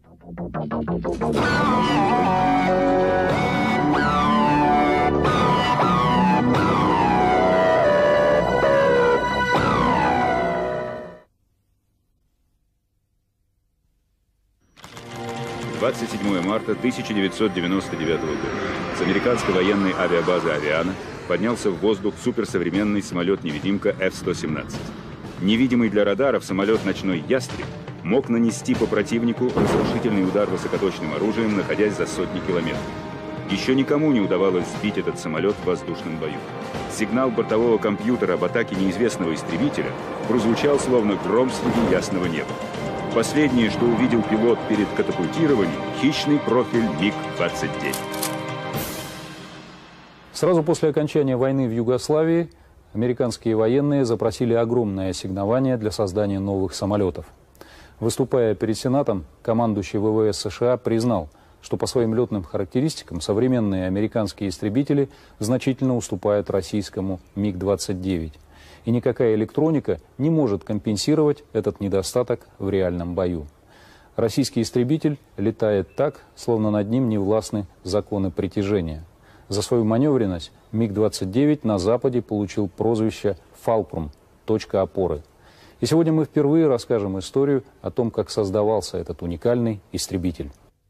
«27 марта 1999 года с американской военной авиабазы «Авиана» поднялся в воздух суперсовременный самолет-невидимка F-117. Невидимый для радаров самолет «Ночной Ястреб» мог нанести по противнику разрушительный удар высокоточным оружием, находясь за сотни километров. Еще никому не удавалось сбить этот самолет в воздушном бою. Сигнал бортового компьютера об атаке неизвестного истребителя прозвучал словно гром среди ясного неба. Последнее, что увидел пилот перед катапультированием, хищный профиль МиГ-29. Сразу после окончания войны в Югославии американские военные запросили огромное ассигнование для создания новых самолетов. Выступая перед Сенатом, командующий ВВС США признал, что по своим летным характеристикам современные американские истребители значительно уступают российскому МиГ-29. И никакая электроника не может компенсировать этот недостаток в реальном бою. Российский истребитель летает так, словно над ним не властны законы притяжения. За свою маневренность МиГ-29 на Западе получил прозвище «Фалкрум» – точка опоры. И сегодня мы впервые расскажем историю о том, как создавался этот уникальный истребитель.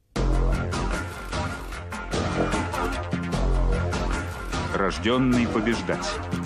Рожденный побеждать.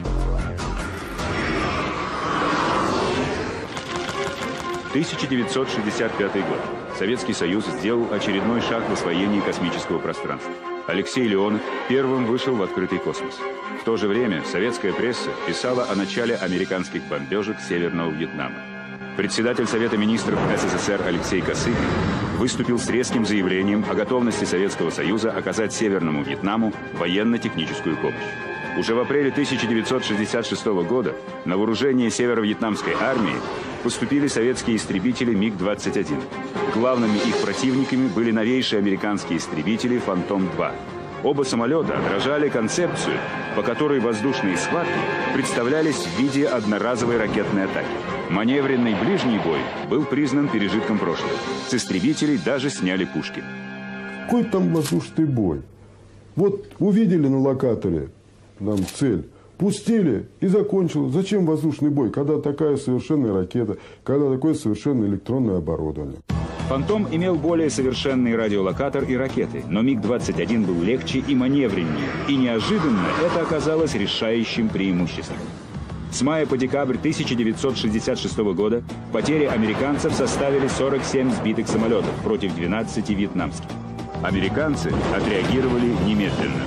1965 год. Советский Союз сделал очередной шаг в освоении космического пространства. Алексей Леонов первым вышел в открытый космос. В то же время советская пресса писала о начале американских бомбежек Северного Вьетнама. Председатель Совета министров СССР Алексей Косыгин выступил с резким заявлением о готовности Советского Союза оказать Северному Вьетнаму военно-техническую помощь. Уже в апреле 1966 года на вооружение северо-вьетнамской армии поступили советские истребители МиГ-21. Главными их противниками были новейшие американские истребители «Фантом-2». Оба самолета отражали концепцию, по которой воздушные схватки представлялись в виде одноразовой ракетной атаки. Маневренный ближний бой был признан пережитком прошлого. С истребителей даже сняли пушки. Какой там воздушный бой? Вот увидели на локаторе нам цель, пустили и закончилось. Зачем воздушный бой, когда такая совершенная ракета, когда такое совершенное электронное оборудование? «Фантом» имел более совершенный радиолокатор и ракеты, но МиГ-21 был легче и маневреннее, и неожиданно это оказалось решающим преимуществом. С мая по декабрь 1966 года потери американцев составили 47 сбитых самолетов против 12 вьетнамских. Американцы отреагировали немедленно.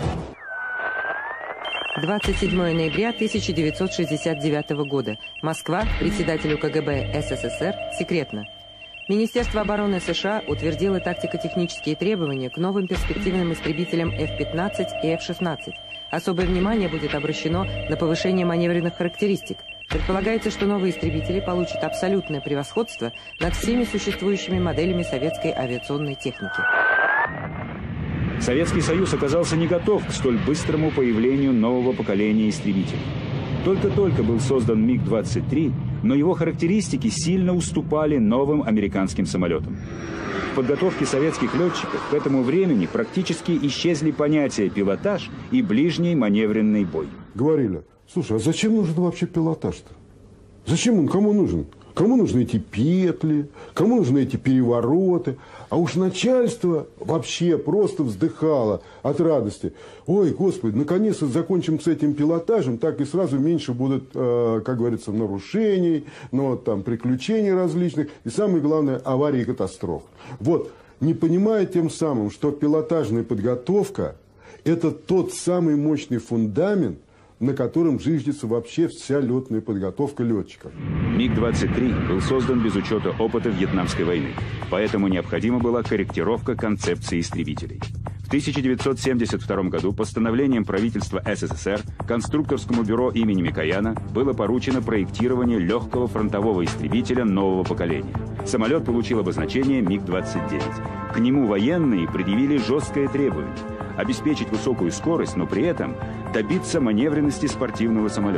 27 ноября 1969 года. Москва. Председателю КГБ СССР. Секретно. Министерство обороны США утвердило тактико-технические требования к новым перспективным истребителям F-15 и F-16. Особое внимание будет обращено на повышение маневренных характеристик. Предполагается, что новые истребители получат абсолютное превосходство над всеми существующими моделями советской авиационной техники. Советский Союз оказался не готов к столь быстрому появлению нового поколения истребителей. Только-только был создан МиГ-23, но его характеристики сильно уступали новым американским самолетам. В подготовке советских летчиков к этому времени практически исчезли понятия пилотаж и ближний маневренный бой. Говорили, слушай, а зачем нужен вообще пилотаж-то? Зачем он кому нужен? Кому нужны эти петли, кому нужны эти перевороты? А уж начальство вообще просто вздыхало от радости. Ой, Господи, наконец-то закончим с этим пилотажем, так и сразу меньше будут, как говорится, нарушений, но там приключений различных, и самое главное, аварий и катастроф. Вот, не понимая тем самым, что пилотажная подготовка – это тот самый мощный фундамент, на котором зиждется вообще вся летная подготовка летчиков. МиГ-23 был создан без учета опыта Вьетнамской войны, поэтому необходима была корректировка концепции истребителей. В 1972 году постановлением правительства СССР конструкторскому бюро имени Микояна было поручено проектирование легкого фронтового истребителя нового поколения. Самолет получил обозначение МиГ-29. К нему военные предъявили жесткое требование – обеспечить высокую скорость, но при этом добиться маневренности спортивного самолета.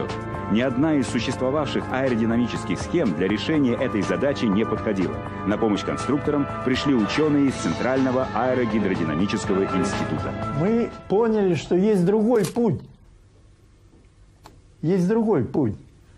Ни одна из существовавших аэродинамических схем для решения этой задачи не подходила. На помощь конструкторам пришли ученые из Центрального аэрогидродинамического института. Мы поняли, что есть другой путь. Есть другой путь.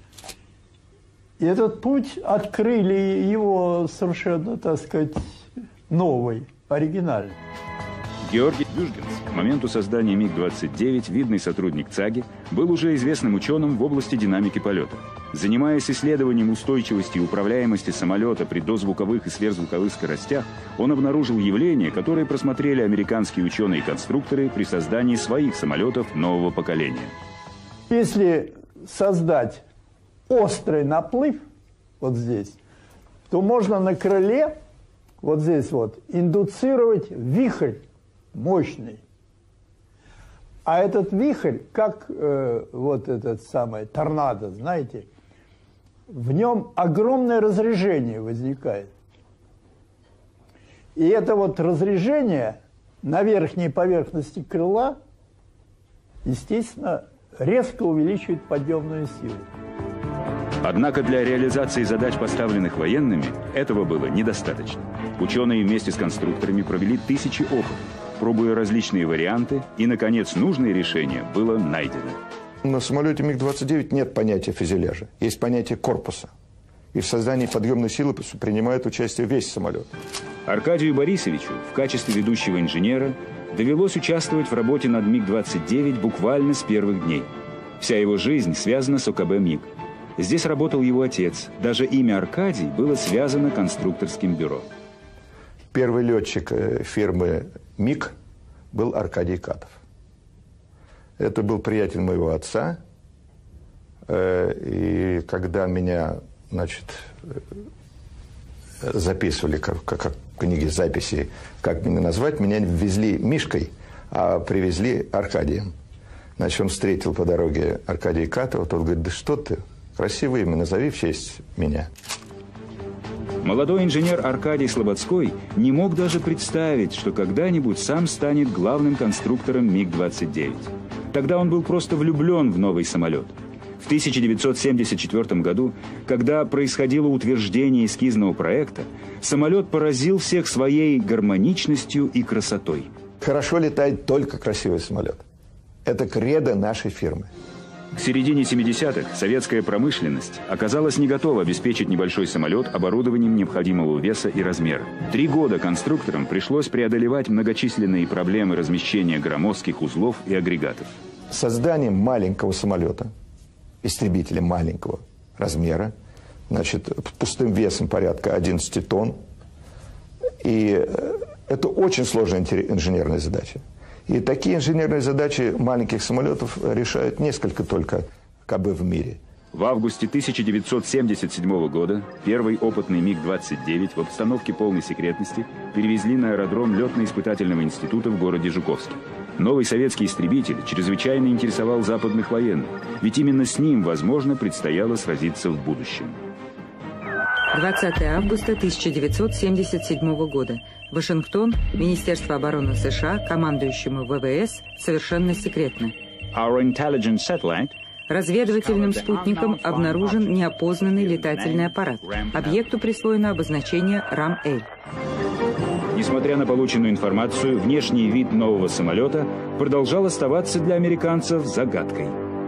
И этот путь открыли его совершенно, так сказать, новый, оригинальный. Георгий Дюжгенс, к моменту создания МиГ-29 видный сотрудник ЦАГИ, был уже известным ученым в области динамики полета. Занимаясь исследованием устойчивости и управляемости самолета при дозвуковых и сверхзвуковых скоростях, он обнаружил явления, которые просмотрели американские ученые и конструкторы при создании своих самолетов нового поколения. Если создать острый наплыв вот здесь, то можно на крыле вот здесь вот индуцировать вихрь мощный. А этот вихрь, как вот этот самый торнадо, знаете, в нем огромное разрежение возникает. И это вот разрежение на верхней поверхности крыла, естественно, резко увеличивает подъемную силу. Однако для реализации задач, поставленных военными, этого было недостаточно. Ученые вместе с конструкторами провели тысячи опытов, пробуя различные варианты, и, наконец, нужное решение было найдено. На самолете МиГ-29 нет понятия фюзеляжа, есть понятие корпуса. И в создании подъемной силы принимает участие весь самолет. Аркадию Борисовичу в качестве ведущего инженера довелось участвовать в работе над МиГ-29 буквально с первых дней. Вся его жизнь связана с ОКБ МиГ. Здесь работал его отец. Даже имя Аркадий было связано конструкторским бюро. Первый летчик фирмы МиГ был Аркадий Катов. Это был приятель моего отца. И когда меня, значит, записывали, как в книге записи, как меня назвать, меня везли Мишкой, а привезли Аркадием. Значит, он встретил по дороге Аркадия Катова, тот говорит: да что ты, красивое имя, назови в честь меня. Молодой инженер Аркадий Слободской не мог даже представить, что когда-нибудь сам станет главным конструктором МиГ-29. Тогда он был просто влюблен в новый самолет. В 1974 году, когда происходило утверждение эскизного проекта, самолет поразил всех своей гармоничностью и красотой. Хорошо летает только красивый самолет. Это кредо нашей фирмы. К середине 70-х советская промышленность оказалась не готова обеспечить небольшой самолет оборудованием необходимого веса и размера. 3 года конструкторам пришлось преодолевать многочисленные проблемы размещения громоздких узлов и агрегатов. Созданием маленького самолета, истребителя маленького размера, значит, пустым весом порядка 11 тонн, и это очень сложная инженерная задача. И такие инженерные задачи маленьких самолетов решают несколько только КБ в мире. В августе 1977 года первый опытный МиГ-29 в обстановке полной секретности перевезли на аэродром летно-испытательного института в городе Жуковске. Новый советский истребитель чрезвычайно интересовал западных военных, ведь именно с ним, возможно, предстояло сразиться в будущем. 20 августа 1977 года. Вашингтон, Министерство обороны США, командующему ВВС, совершенно секретно. Разведывательным спутником обнаружен неопознанный летательный аппарат. Объекту присвоено обозначение РАМ-Л. Несмотря на полученную информацию, внешний вид нового самолета продолжал оставаться для американцев загадкой.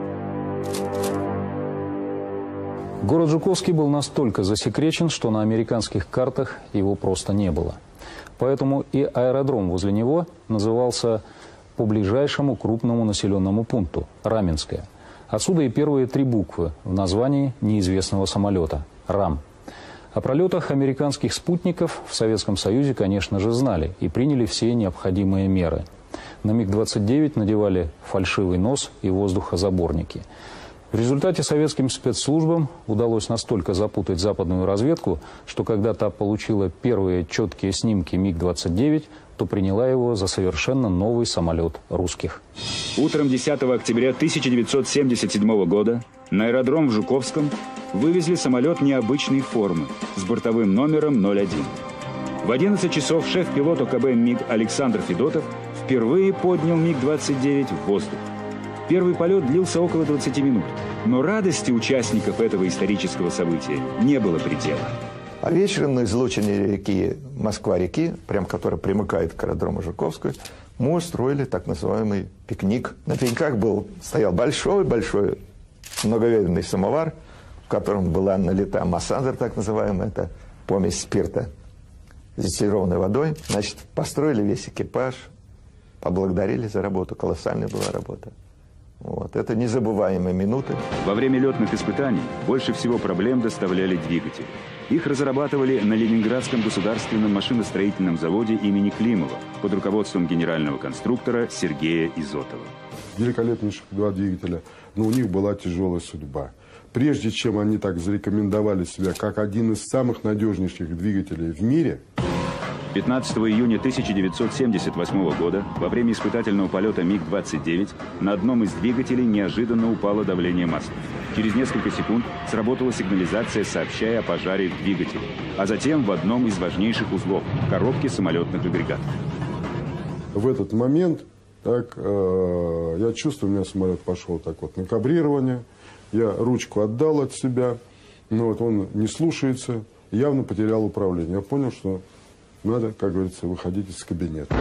Город Жуковский был настолько засекречен, что на американских картах его просто не было. Поэтому и аэродром возле него назывался по ближайшему крупному населенному пункту – Раменское. Отсюда и первые 3 буквы в названии неизвестного самолета – РАМ. О пролетах американских спутников в Советском Союзе, конечно же, знали и приняли все необходимые меры. На МиГ-29 надевали фальшивый нос и воздухозаборники. В результате советским спецслужбам удалось настолько запутать западную разведку, что когда та получила первые четкие снимки МиГ-29, то приняла его за совершенно новый самолет русских. Утром 10 октября 1977 года на аэродром в Жуковском вывезли самолет необычной формы с бортовым номером 01. В 11 часов шеф-пилот ОКБ МиГ Александр Федотов впервые поднял МиГ-29 в воздух. Первый полет длился около 20 минут. Но радости участников этого исторического события не было предела. А вечером на излучине реки Москва-реки, прям которая примыкает к аэродрому Жуковскую, мы устроили так называемый пикник. На пеньках стоял большой-большой многоведенный самовар, в котором была налита массандр, так называемая, это помесь спирта с дистиллированной водой. Значит, построили весь экипаж, поблагодарили за работу, колоссальная была работа. Вот. Это незабываемые минуты. Во время летных испытаний больше всего проблем доставляли двигатели. Их разрабатывали на Ленинградском государственном машиностроительном заводе имени Климова под руководством генерального конструктора Сергея Изотова. Великолепнейших два двигателя, но у них была тяжелая судьба. Прежде чем они так зарекомендовали себя как один из самых надежнейших двигателей в мире, 15 июня 1978 года во время испытательного полета МиГ-29 на одном из двигателей неожиданно упало давление масла. Через несколько секунд сработала сигнализация, сообщая о пожаре в двигателе, а затем в одном из важнейших узлов – коробке самолетных агрегатов. В этот момент я чувствую, у меня самолет пошел так вот на кабрирование, я ручку отдал от себя, но вот он не слушается, явно потерял управление. Я понял, что надо, как говорится, выходить из кабинета.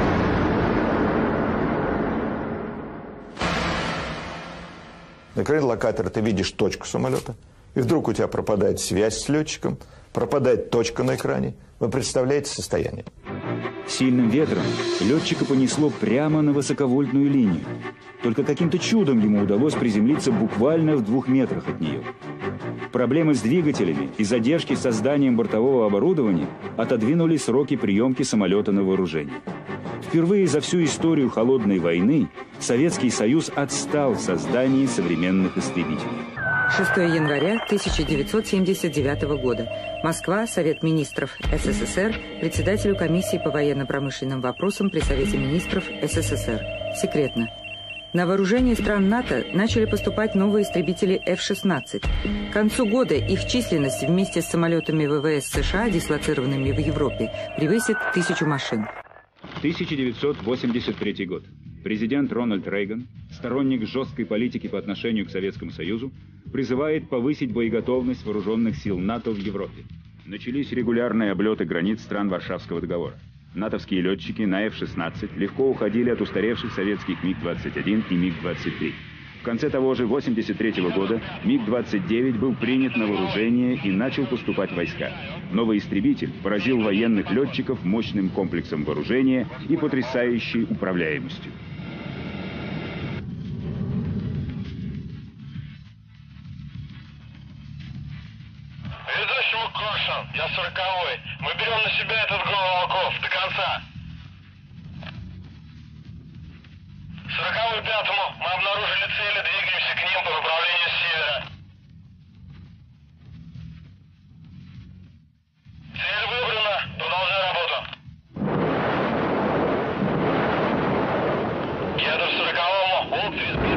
На экране локатора ты видишь точку самолета, и вдруг у тебя пропадает связь с летчиком, пропадает точка на экране. Вы представляете состояние? Сильным ветром летчика понесло прямо на высоковольтную линию. Только каким-то чудом ему удалось приземлиться буквально в 2 метрах от нее. Проблемы с двигателями и задержки с созданием бортового оборудования отодвинули сроки приемки самолета на вооружение. Впервые за всю историю Холодной войны Советский Союз отстал в создании современных истребителей. 6 января 1979 года. Москва, Совет министров СССР, председателю комиссии по военно-промышленным вопросам при Совете министров СССР. Секретно. На вооружение стран НАТО начали поступать новые истребители F-16. К концу года их численность вместе с самолетами ВВС США, дислоцированными в Европе, превысит 1000 машин. 1983 год. Президент Рональд Рейган, сторонник жесткой политики по отношению к Советскому Союзу, призывает повысить боеготовность вооруженных сил НАТО в Европе. Начались регулярные облеты границ стран Варшавского договора. Натовские летчики на F-16 легко уходили от устаревших советских МиГ-21 и МиГ-23. В конце того же 1983 года МиГ-29 был принят на вооружение и начал поступать в войска. Новый истребитель поразил военных летчиков мощным комплексом вооружения и потрясающей управляемостью. Ведущему Коршун, я 40-й. Мы берем на себя этот гол волков до конца. 40-й 5-му мы обнаружили цели, двигаемся к ним по направлению с севера. Цель выбрана, продолжай работу. Еду в 40-му, волк Визбир.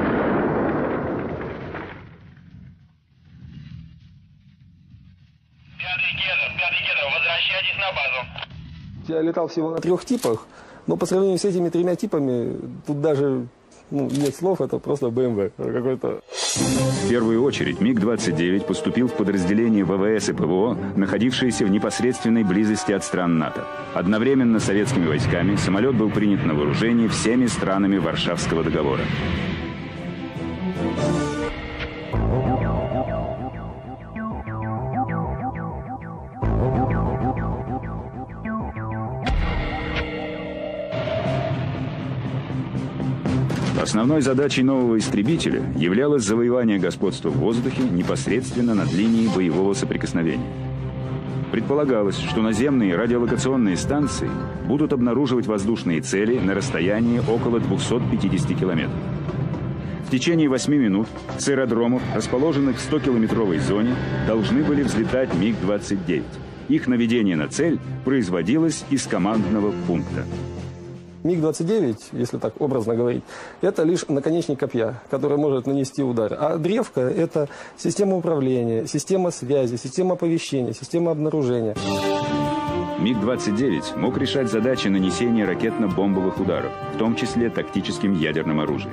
Пятый кедр, возвращайтесь на базу. Я летал всего на 3 типах, но по сравнению с этими 3 типами, тут даже нет слов, это просто БМВ какой-то. В первую очередь МиГ-29 поступил в подразделение ВВС и ПВО, находившиеся в непосредственной близости от стран НАТО. Одновременно с советскими войсками самолет был принят на вооружение всеми странами Варшавского договора. Основной задачей нового истребителя являлось завоевание господства в воздухе непосредственно над линией боевого соприкосновения. Предполагалось, что наземные радиолокационные станции будут обнаруживать воздушные цели на расстоянии около 250 километров. В течение 8 минут с аэродромов, расположенных в 100-километровой зоне, должны были взлетать МиГ-29. Их наведение на цель производилось из командного пункта. МиГ-29, если так образно говорить, это лишь наконечник копья, который может нанести удар. А древко – это система управления, система связи, система оповещения, система обнаружения. МиГ-29 мог решать задачи нанесения ракетно-бомбовых ударов, в том числе тактическим ядерным оружием.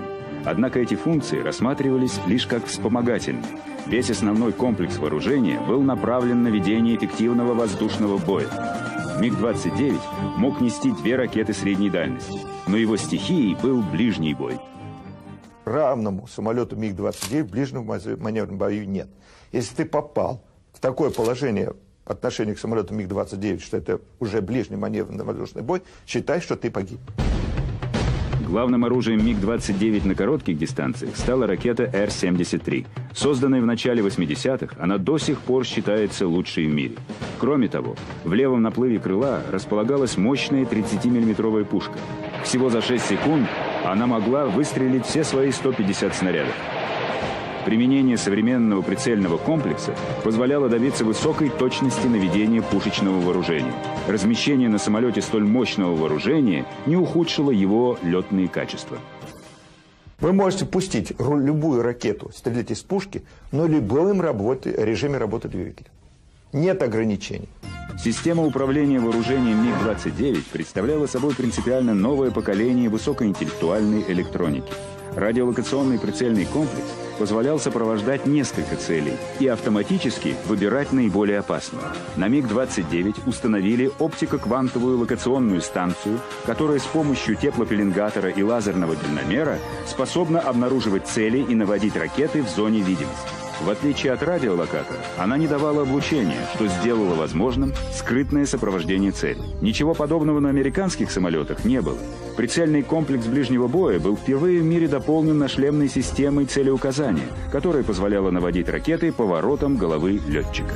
Однако эти функции рассматривались лишь как вспомогательные. Весь основной комплекс вооружения был направлен на ведение эффективного воздушного боя. МиГ-29 мог нести 2 ракеты средней дальности, но его стихией был ближний бой. Равному самолету МиГ-29 в ближнем маневренном бою нет. Если ты попал в такое положение по отношению к самолету МиГ-29, что это уже ближний маневренный воздушный бой, считай, что ты погиб. Главным оружием МиГ-29 на коротких дистанциях стала ракета Р-73. Созданная в начале 80-х, она до сих пор считается лучшей в мире. Кроме того, в левом наплыве крыла располагалась мощная 30-миллиметровая пушка. Всего за 6 секунд она могла выстрелить все свои 150 снарядов. Применение современного прицельного комплекса позволяло добиться высокой точности наведения пушечного вооружения. Размещение на самолете столь мощного вооружения не ухудшило его летные качества. Вы можете пустить любую ракету, стрелять из пушки, но в любом режиме работы двигателя. Нет ограничений. Система управления вооружением МиГ-29 представляла собой принципиально новое поколение высокоинтеллектуальной электроники. Радиолокационный прицельный комплекс позволял сопровождать несколько целей и автоматически выбирать наиболее опасную. На МиГ-29 установили оптико-квантовую локационную станцию, которая с помощью теплопеленгатора и лазерного дальномера способна обнаруживать цели и наводить ракеты в зоне видимости. В отличие от радиолокатора, она не давала облучения, что сделало возможным скрытное сопровождение цели. Ничего подобного на американских самолетах не было. Прицельный комплекс ближнего боя был впервые в мире дополнен нашлемной системой целеуказания, которая позволяла наводить ракеты поворотом головы летчика.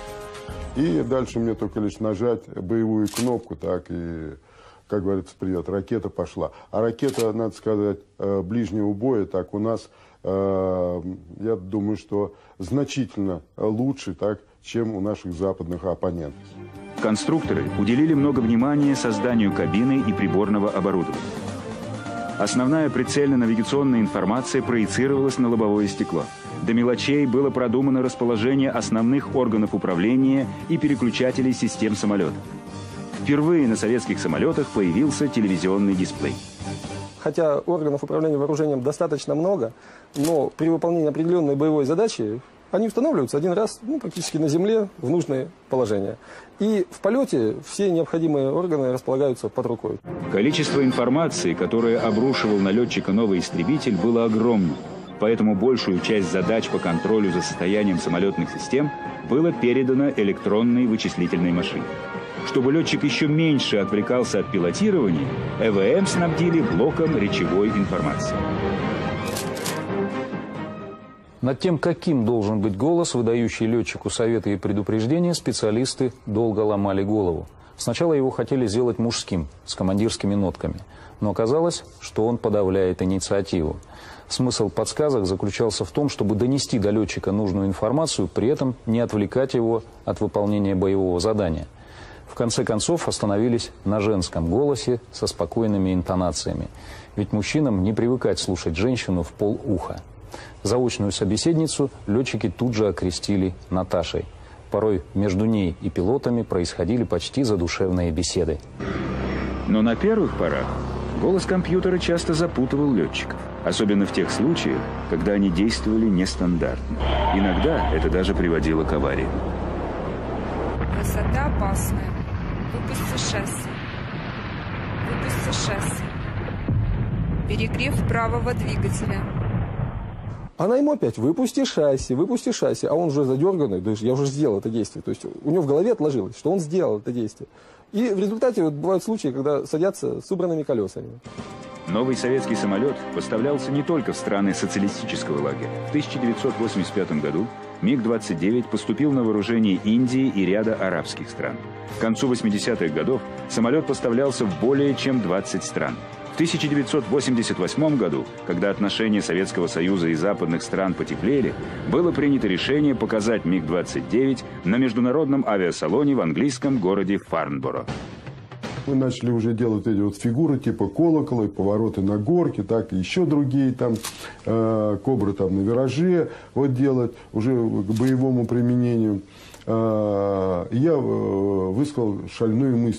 И дальше мне только лишь нажать боевую кнопку, так и, как говорится, привет, ракета пошла. А ракета, надо сказать, ближнего боя, так у нас, я думаю, что значительно лучше, так, чем у наших западных оппонентов. Конструкторы уделили много внимания созданию кабины и приборного оборудования. Основная прицельно-навигационная информация проецировалась на лобовое стекло. До мелочей было продумано расположение основных органов управления и переключателей систем самолета. Впервые на советских самолетах появился телевизионный дисплей. Хотя органов управления вооружением достаточно много, но при выполнении определенной боевой задачи они устанавливаются один раз, практически на земле, в нужное положение. И в полете все необходимые органы располагаются под рукой. Количество информации, которое обрушивал на летчика новый истребитель, было огромным. Поэтому большую часть задач по контролю за состоянием самолетных систем было передано электронной вычислительной машине. Чтобы летчик еще меньше отвлекался от пилотирования, ЭВМ снабдили блоком речевой информации. Над тем, каким должен быть голос, выдающий летчику советы и предупреждения, специалисты долго ломали голову. Сначала его хотели сделать мужским, с командирскими нотками. Но оказалось, что он подавляет инициативу. Смысл подсказок заключался в том, чтобы донести до летчика нужную информацию, при этом не отвлекать его от выполнения боевого задания. В конце концов остановились на женском голосе со спокойными интонациями. Ведь мужчинам не привыкать слушать женщину в полуха. Заочную собеседницу летчики тут же окрестили Наташей. Порой между ней и пилотами происходили почти задушевные беседы. Но на первых порах голос компьютера часто запутывал летчиков. Особенно в тех случаях, когда они действовали нестандартно. Иногда это даже приводило к авариям. Высота опасная. Выпусти шасси. Выпусти шасси. Перегрев правого двигателя. Она ему опять, выпусти шасси, а он уже задерганный, то есть я уже сделал это действие. То есть у него в голове отложилось, что он сделал это действие. И в результате бывают случаи, когда садятся с убранными колесами. Новый советский самолет поставлялся не только в страны социалистического лагеря. В 1985 году МиГ-29 поступил на вооружение Индии и ряда арабских стран. К концу 80-х годов самолет поставлялся в более чем 20 стран. В 1988 году, когда отношения Советского Союза и западных стран потеплели, было принято решение показать МиГ-29 на международном авиасалоне в английском городе Фарнборо. Мы начали уже делать эти вот фигуры типа колокола, и повороты на горке, так и еще другие там, кобры там на вираже, вот делать уже к боевому применению. Я высказал шальную мысль.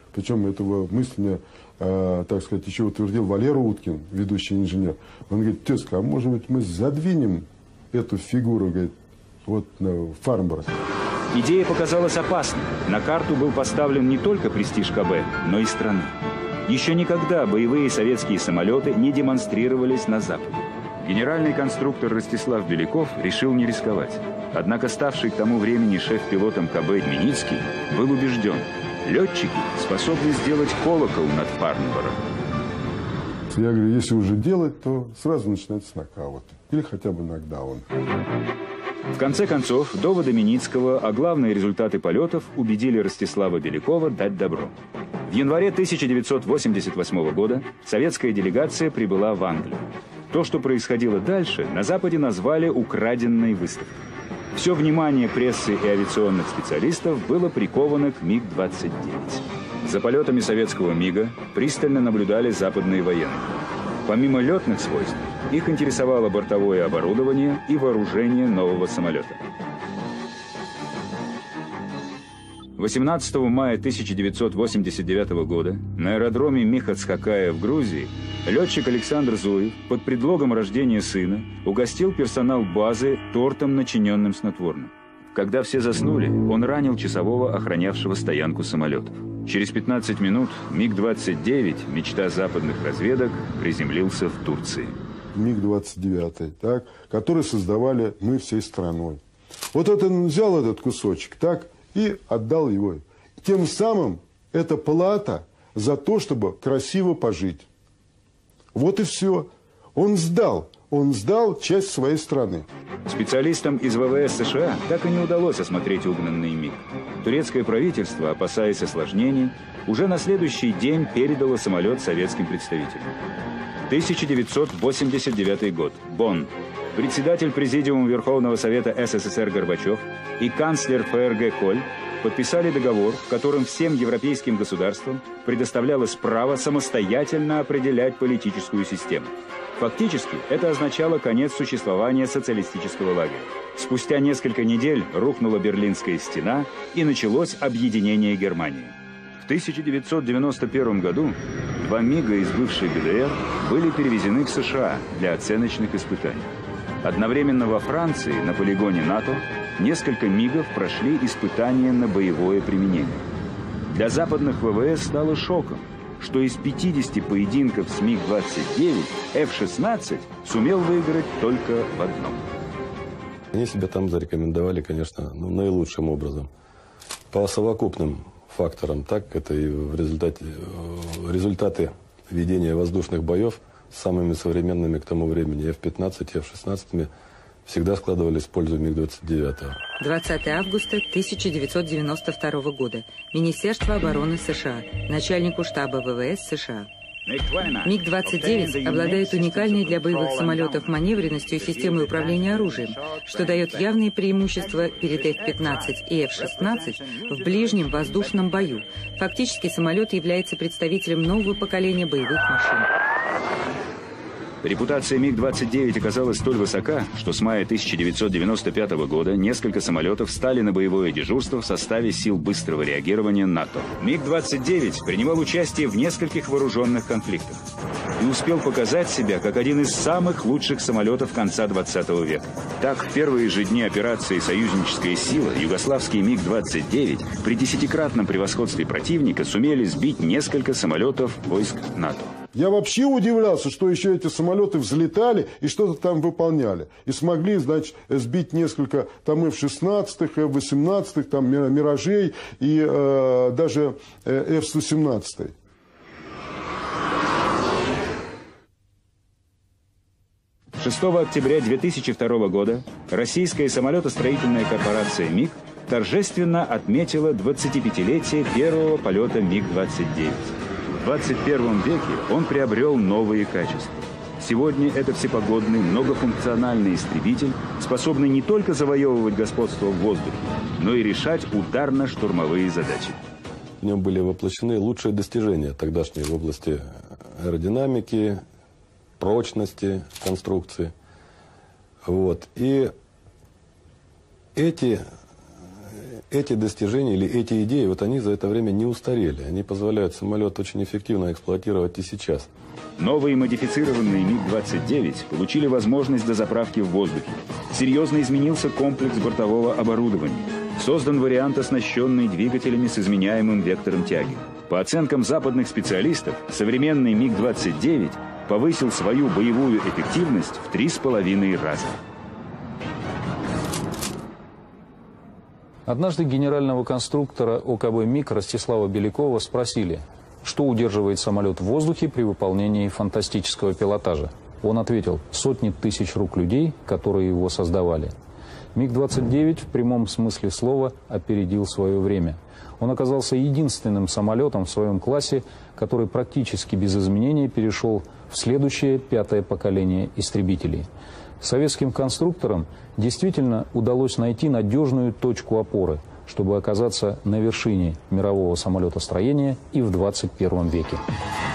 Причем этого мысль мне, так сказать, еще утвердил Валера Уткин, ведущий инженер. Он говорит: тезка, а может быть мы задвинем эту фигуру, говорит, вот на Фарнборо. Идея показалась опасной. На карту был поставлен не только престиж КБ, но и страны. Еще никогда боевые советские самолеты не демонстрировались на Западе. Генеральный конструктор Ростислав Беляков решил не рисковать. Однако ставший к тому времени шеф-пилотом КБ Дменицкий был убежден: летчики способны сделать колокол над Фарнборо. Я говорю, если уже делать, то сразу начинается нокаут. Или хотя бы нокдаун. В конце концов, доводы Миницкого, а главные результаты полетов убедили Ростислава Белякова дать добро. В январе 1988 года советская делегация прибыла в Англию. То, что происходило дальше, на Западе назвали «украденной выставкой». Все внимание прессы и авиационных специалистов было приковано к МиГ-29. За полетами советского МиГа пристально наблюдали западные военные. Помимо летных свойств, их интересовало бортовое оборудование и вооружение нового самолета. 18 мая 1989 года на аэродроме Михацхакая в Грузии летчик Александр Зуев под предлогом рождения сына угостил персонал базы тортом, начиненным снотворным. Когда все заснули, он ранил часового, охранявшего стоянку самолетов. Через 15 минут МиГ-29, мечта западных разведок, приземлился в Турции. МиГ-29, так, который создавали мы всей страной. Вот это он взял этот кусочек, так, и отдал его. Тем самым это плата за то, чтобы красиво пожить. Вот и все. Он сдал часть своей страны. Специалистам из ВВС США так и не удалось осмотреть угнанный МиГ. Турецкое правительство, опасаясь осложнений, уже на следующий день передало самолет советским представителям. 1989 год. Бонн. Председатель Президиума Верховного Совета СССР Горбачев и канцлер ФРГ Коль подписали договор, в котором всем европейским государствам предоставлялось право самостоятельно определять политическую систему. Фактически, это означало конец существования социалистического лагеря. Спустя несколько недель рухнула Берлинская стена и началось объединение Германии. В 1991 году 2 МиГа из бывшей ГДР были перевезены в США для оценочных испытаний. Одновременно во Франции, на полигоне НАТО, несколько МиГов прошли испытания на боевое применение. Для западных ВВС стало шоком, что из 50 поединков с МиГ-29 F-16 сумел выиграть только в одном. Они себя там зарекомендовали, конечно, наилучшим образом. По совокупным факторам, так, это и в результаты ведения воздушных боев с самыми современными к тому времени F-15 и F-16 всегда складывались в пользу МиГ-29. 20 августа 1992 года. Министерство обороны США. Начальнику штаба ВВС США. МиГ-29 обладает уникальной для боевых самолетов маневренностью и системой управления оружием, что дает явные преимущества перед F-15 и F-16 в ближнем воздушном бою. Фактически самолет является представителем нового поколения боевых машин. Репутация МиГ-29 оказалась столь высока, что с мая 1995 года несколько самолетов стали на боевое дежурство в составе сил быстрого реагирования НАТО. МиГ-29 принимал участие в нескольких вооруженных конфликтах и успел показать себя как один из самых лучших самолетов конца 20 века. Так, в первые же дни операции «Союзническая сила» югославские МиГ-29 при 10-кратном превосходстве противника сумели сбить несколько самолетов войск НАТО. Я вообще удивлялся, что еще эти самолеты взлетали и что-то там выполняли. И смогли, значит, сбить несколько там F-16, F-18, там «Миражей» и даже F-117. – 6 октября 2002 года российская самолетостроительная корпорация МиГ торжественно отметила 25-летие первого полета МиГ-29. В 21 веке он приобрел новые качества. Сегодня это всепогодный, многофункциональный истребитель, способный не только завоевывать господство в воздухе, но и решать ударно-штурмовые задачи. В нем были воплощены лучшие достижения тогдашние в области аэродинамики, прочности конструкции. Вот. И эти эти достижения или эти идеи, вот они за это время не устарели. Они позволяют самолет очень эффективно эксплуатировать и сейчас. Новые модифицированные МиГ-29 получили возможность дозаправки в воздухе. Серьезно изменился комплекс бортового оборудования. Создан вариант, оснащенный двигателями с изменяемым вектором тяги. По оценкам западных специалистов, современный МиГ-29 повысил свою боевую эффективность в 3,5 раза. Однажды генерального конструктора ОКБ МиГ Ростислава Белякова спросили, что удерживает самолет в воздухе при выполнении фантастического пилотажа. Он ответил: сотни тысяч рук людей, которые его создавали. МиГ-29 в прямом смысле слова опередил свое время. Он оказался единственным самолетом в своем классе, который практически без изменений перешел в следующее, 5-е поколение истребителей. Советским конструкторам действительно удалось найти надежную точку опоры, чтобы оказаться на вершине мирового самолетостроения и в 21 веке.